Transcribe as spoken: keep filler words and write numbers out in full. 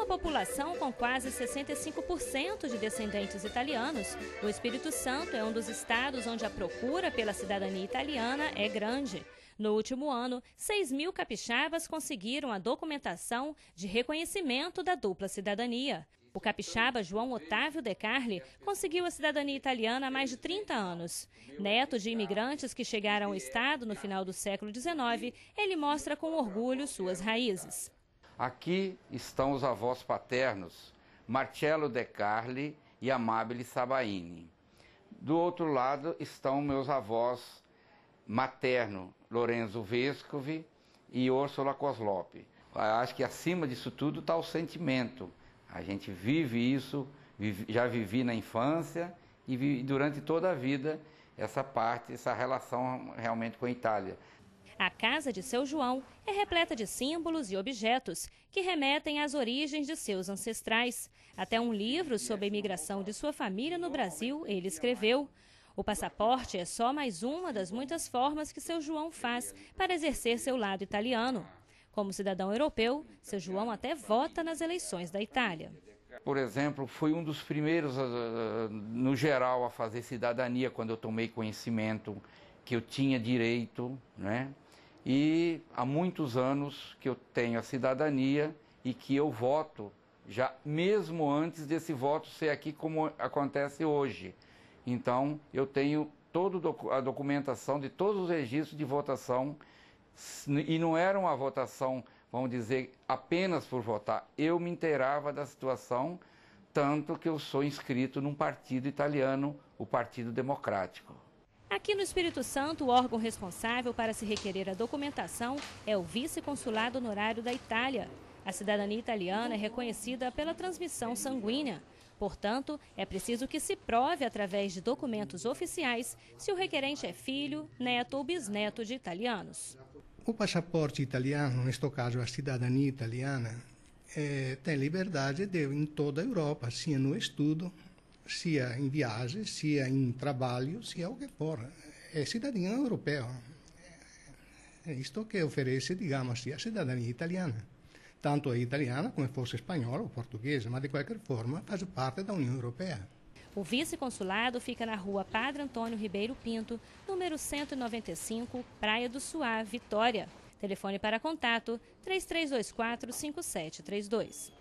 população com quase sessenta e cinco por cento de descendentes italianos, o Espírito Santo é um dos estados onde a procura pela cidadania italiana é grande. No último ano, seis mil capixabas conseguiram a documentação de reconhecimento da dupla cidadania. O capixaba João Otávio De Carli conseguiu a cidadania italiana há mais de trinta anos. Neto de imigrantes que chegaram ao estado no final do século dezenove, ele mostra com orgulho suas raízes. Aqui estão os avós paternos, Marcello De Carli e Amabile Sabaini. Do outro lado estão meus avós materno, Lorenzo Vescovi e Úrsula Coslope. Acho que acima disso tudo está o sentimento. A gente vive isso, já vivi na infância e vi durante toda a vida essa parte, essa relação realmente com a Itália. A casa de seu João é repleta de símbolos e objetos que remetem às origens de seus ancestrais. Até um livro sobre a imigração de sua família no Brasil ele escreveu. O passaporte é só mais uma das muitas formas que seu João faz para exercer seu lado italiano. Como cidadão europeu, seu João até vota nas eleições da Itália. Por exemplo, fui um dos primeiros, no geral, a fazer cidadania quando eu tomei conhecimento que eu tinha direito, né? E há muitos anos que eu tenho a cidadania e que eu voto, já mesmo antes desse voto ser aqui como acontece hoje. Então, eu tenho toda a documentação de todos os registros de votação. E não era uma votação, vamos dizer, apenas por votar. Eu me inteirava da situação, tanto que eu sou inscrito num partido italiano, o Partido Democrático. Aqui no Espírito Santo, o órgão responsável para se requerer a documentação é o Vice-Consulado Honorário da Itália. A cidadania italiana é reconhecida pela transmissão sanguínea. Portanto, é preciso que se prove através de documentos oficiais se o requerente é filho, neto ou bisneto de italianos. O passaporte italiano, neste caso a cidadania italiana, eh, tem liberdade de, em toda a Europa, seja no estudo, seja em viagem, seja em trabalho, seja o que for. É cidadania europeia. É isto que oferece, digamos assim, a cidadania italiana. Tanto é italiana como fosse espanhola ou portuguesa, mas de qualquer forma faz parte da União Europeia. O vice-consulado fica na rua Padre Antônio Ribeiro Pinto, número cento e noventa e cinco, Praia do Suá, Vitória. Telefone para contato três três dois quatro, cinco sete três dois.